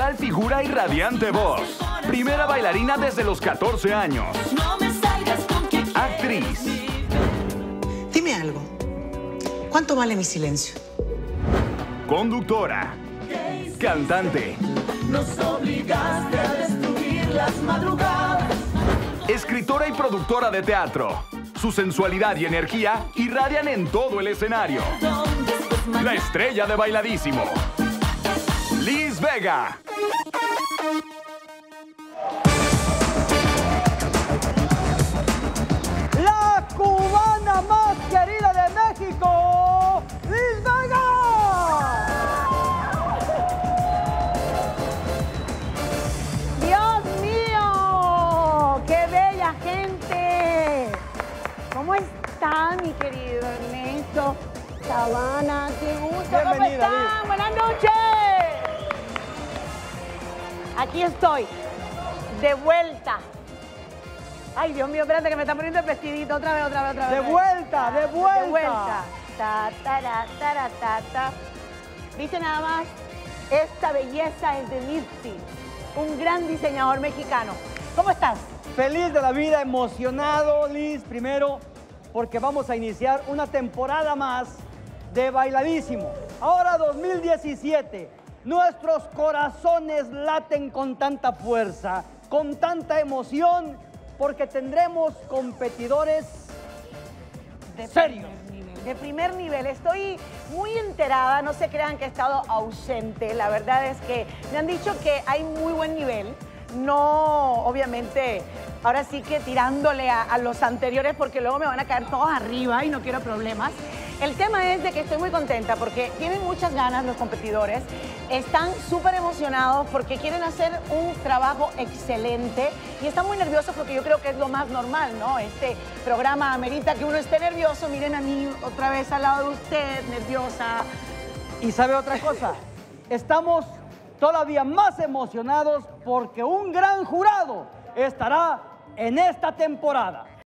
sensual figura y radiante voz. Primera bailarina desde los 14 años. Actriz. Dime algo. ¿Cuánto vale mi silencio? Conductora. Cantante. Nos obligaste a destruir las madrugadas. Escritora y productora de teatro. Su sensualidad y energía irradian en todo el escenario. La estrella de Bailadísimo. Liz Vega. La cubana más querida de México, Liz Vega. Dios mío, qué bella gente. ¿Cómo está mi querido Ernesto? Sabana, qué gusto. Bienvenida, ¿Cómo están? Liz. Buenas noches. Aquí estoy, de vuelta. Ay, Dios mío, espérate que me está poniendo el vestidito. Otra vez. De vuelta, de vuelta. De vuelta. Ta, tara, tara, ta, ta. ¿Viste nada más? Esta belleza es de Lipsy, un gran diseñador mexicano. ¿Cómo estás? Feliz de la vida, emocionado, Liz, primero, porque vamos a iniciar una temporada más de Bailadísimo. Ahora 2017, nuestros corazones laten con tanta fuerza, con tanta emoción, porque tendremos competidores serios. De primer nivel. Estoy muy enterada, no se crean que he estado ausente. La verdad es que me han dicho que hay muy buen nivel. No, obviamente, ahora sí que tirándole a los anteriores porque luego me van a caer todos arriba y no quiero problemas. El tema es de que estoy muy contenta porque tienen muchas ganas los competidores, están súper emocionados porque quieren hacer un trabajo excelente y están muy nerviosos porque yo creo que es lo más normal, ¿no? Este programa amerita que uno esté nervioso. Miren a mí otra vez al lado de usted, nerviosa. Y sabe otra cosa, estamos todavía más emocionados porque un gran jurado estará en esta temporada.